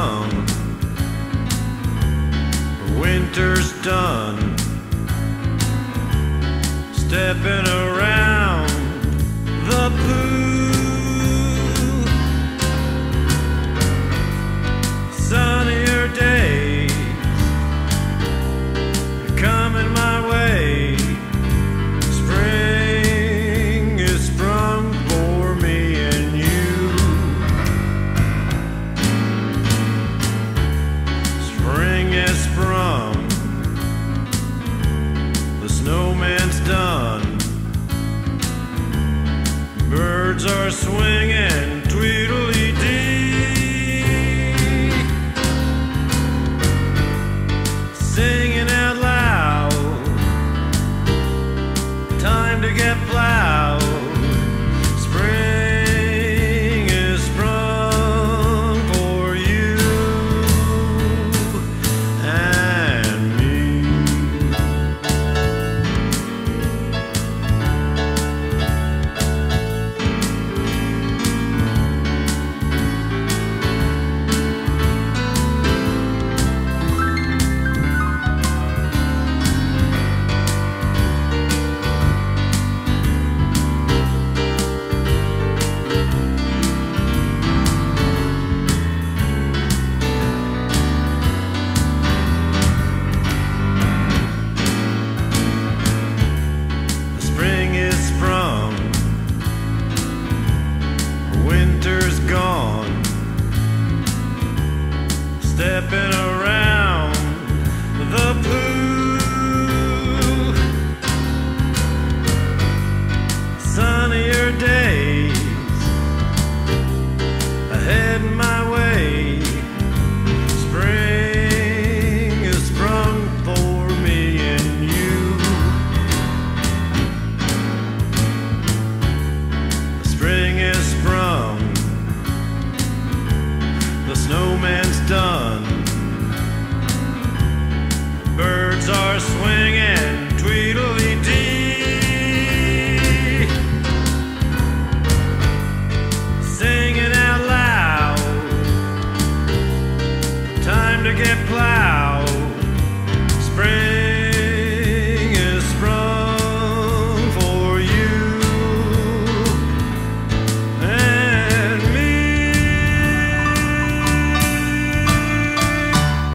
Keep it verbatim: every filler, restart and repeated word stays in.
sprung, winter's done, stepping around the pool. Sunnier days are coming my way. Spring is sprung for me and you. Spring is sprung, the snowman's done, birds are swinging tweedledee, singing out loud, time to get plowed. Spring is sprung for you and me. Spring is sprung, winter's gone, stepping around the pool. Sunnier days ahead my way. Spring is sprung for me and you. Spring is sprung, the snowman's done, birds are swinging tweedledee, singing out loud, time to get plowed. Spring